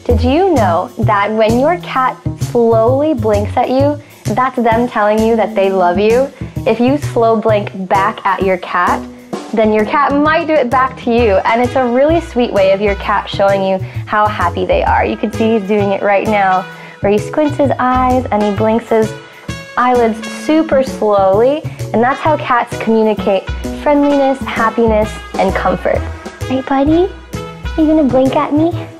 Did you know that when your cat slowly blinks at you, that's them telling you that they love you? If you slow blink back at your cat, then your cat might do it back to you. And it's a really sweet way of your cat showing you how happy they are. You can see he's doing it right now, where he squints his eyes and he blinks his eyelids super slowly. And that's how cats communicate friendliness, happiness, and comfort. Right, buddy? Are you gonna blink at me?